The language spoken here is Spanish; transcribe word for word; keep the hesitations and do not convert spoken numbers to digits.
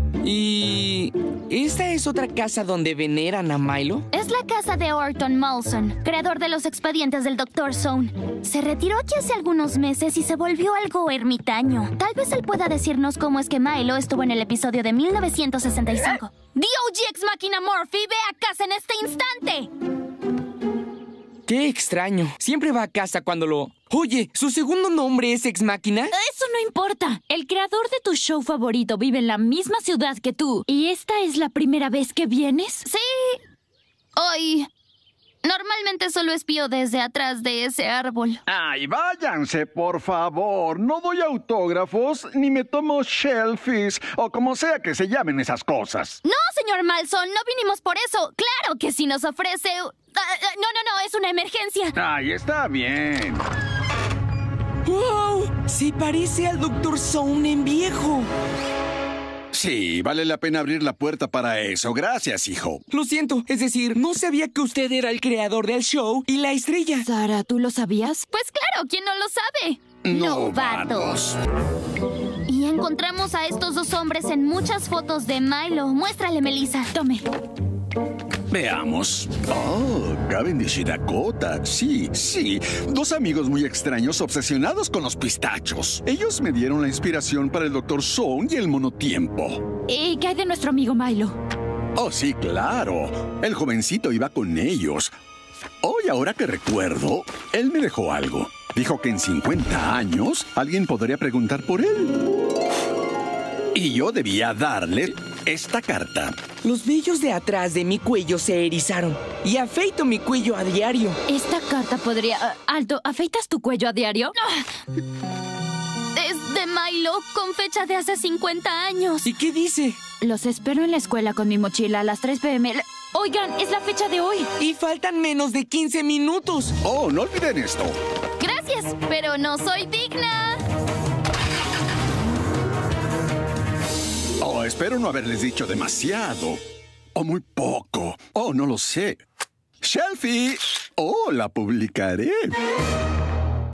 ¿Y esta es otra casa donde veneran a Milo? Es la casa de Orton Molson, creador de los expedientes del doctor Stone. Se retiró aquí hace algunos meses y se volvió algo ermitaño. Tal vez él pueda decirnos cómo es que Milo estuvo en el episodio de mil novecientos sesenta y cinco. D O G Ex Machina Murphy, ve a casa en este instante. ¡Qué extraño! Siempre va a casa cuando lo... Oye, ¿su segundo nombre es Ex Machina? Eso no importa. El creador de tu show favorito vive en la misma ciudad que tú. ¿Y esta es la primera vez que vienes? Sí. Hoy... Normalmente solo espío desde atrás de ese árbol. ¡Ay, váyanse, por favor! No doy autógrafos ni me tomo selfies o como sea que se llamen esas cosas. No, señor Malson, no vinimos por eso. Claro que si nos ofrece... Uh, uh, no, no, no, es una emergencia. ¡Ay, está bien! ¡Wow! Se parece al doctor Stone en viejo. Sí, vale la pena abrir la puerta para eso. Gracias, hijo. Lo siento, es decir, no sabía que usted era el creador del show y la estrella. Sara, ¿tú lo sabías? Pues claro, ¿quién no lo sabe? Novatos. Y encontramos a estos dos hombres en muchas fotos de Milo. Muéstrale, Melissa. Tome. Veamos. Oh, Cavendish y Dakota. Sí, sí. Dos amigos muy extraños obsesionados con los pistachos. Ellos me dieron la inspiración para el doctor Stone y el monotiempo. ¿Y qué hay de nuestro amigo Milo? Oh, sí, claro. El jovencito iba con ellos. Oh, y ahora que recuerdo, él me dejó algo. Dijo que en cincuenta años alguien podría preguntar por él. Y yo debía darle esta carta. Los vellos de atrás de mi cuello se erizaron y afeito mi cuello a diario. Esta carta podría... Uh, Alto, ¿afeitas tu cuello a diario? Es de Milo, con fecha de hace cincuenta años. ¿Y qué dice? Los espero en la escuela con mi mochila a las tres pe eme. Oigan, es la fecha de hoy. Y faltan menos de quince minutos. Oh, no olviden esto. Gracias, pero no soy digna. Oh, espero no haberles dicho demasiado. O muy poco. Oh, no lo sé. Shelfie. Oh, la publicaré.